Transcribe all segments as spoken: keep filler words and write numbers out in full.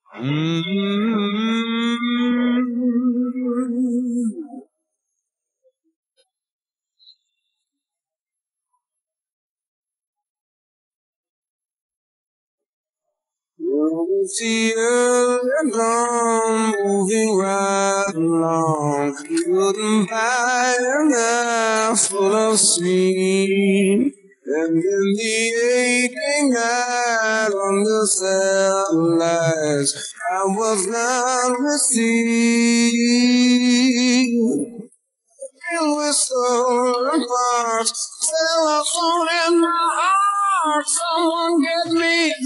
You see and I'm moving right along. Couldn't buy enough full of steam. And in the aching night on the satellites, I was not received. Filled with stolen parts, telephone in my heart. Someone get me a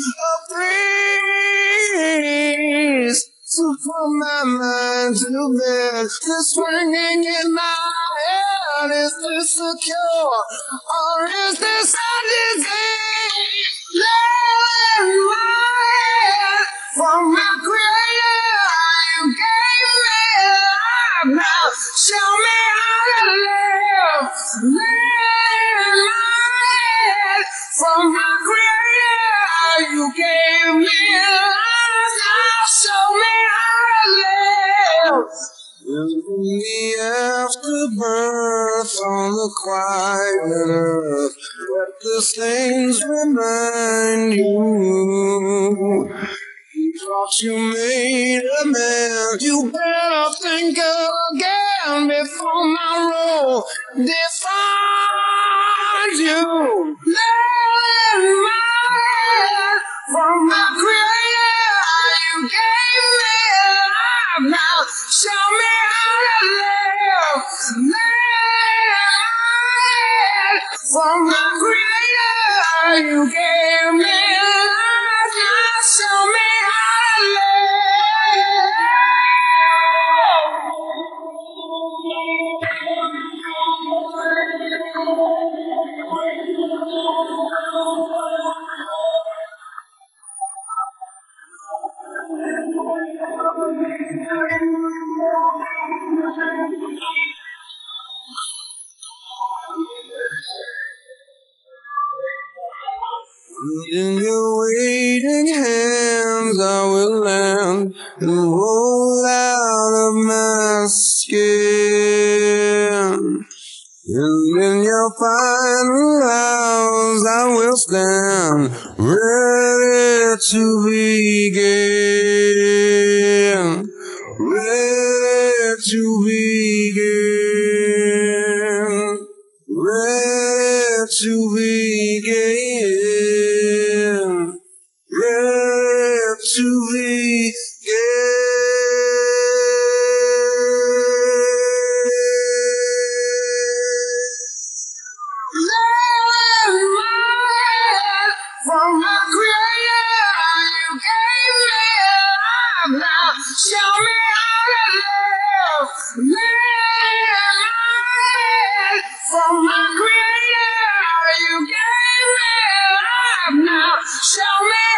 breeze to put my mind to bed. This ringing in my head, is this a cure or is this a disease? Lay in my head from my creator, you gave me life now. Show me how to live. Lay in my head from my creator, you gave me life now. Show me how to live. In the afterbirth on the quiet earth, let the things remind you. You thought you made a man, you better think again before my role defines you. Lay in my head from my creator, you gave me life now. Show me how to live. Lay in my head from my creator, you gave me life now. Show me how to live. In your waiting hands I will land and roll out of my skin. And in your final hours I will stand ready to begin. Ready to begin. Ready to begin. Ready to begin. From my creator, you gave me life now. Show me how to live. Lay in my head. From my creator, you gave me life now. Show me